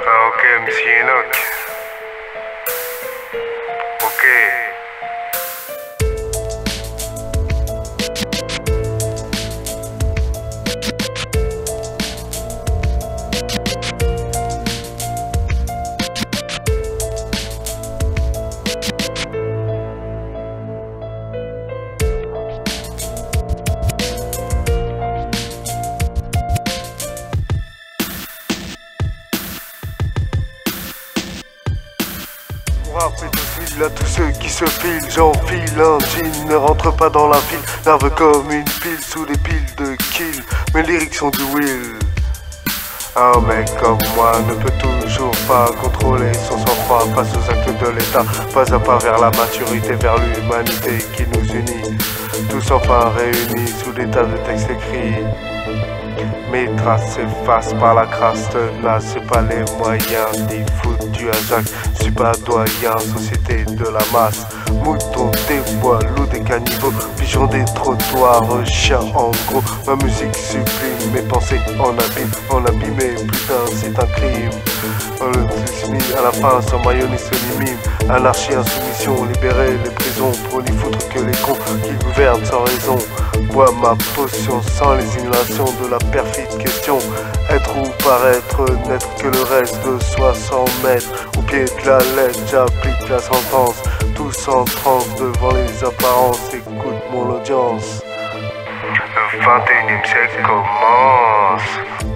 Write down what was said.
Ah, ok, MC Enoch. Ok. Rap pédophile à tous ceux qui se filent, j'enfile un jean, ne rentre pas dans la file, nerveux comme une pile sous des piles de kill, mes lyrics sont du will. Un mec comme moi ne peut toujours pas contrôler son sang-froid face aux actes de l'État, pas à pas vers la maturité, vers l'humanité qui nous unit, tous enfin réunis sous des tas de textes écrits. Mes traces s'effacent par la crasse tenace, c'est pas les moyens d'y foutre du hasard. Je suis pas doyen, société de la masse. Moutons, des voiles ou des cannibaux, pigeons des trottoirs, chiens en gros. Ma musique sublime, mes pensées en abîmé, putain c'est un crime. Le mis à la fin sans mayonnaise ni mime. Anarchie, insoumission, libérer les prisons pour n'y foutre que les cons qui gouvernent sans raison. Bois ma potion sans les innovations de la perfide question. Être ou paraître, n'être que le reste de soi sans mètres. Au pied de la lettre, j'applique la sentence. Tous en transe devant les apparences, écoute mon audience. Le 21e siècle commence.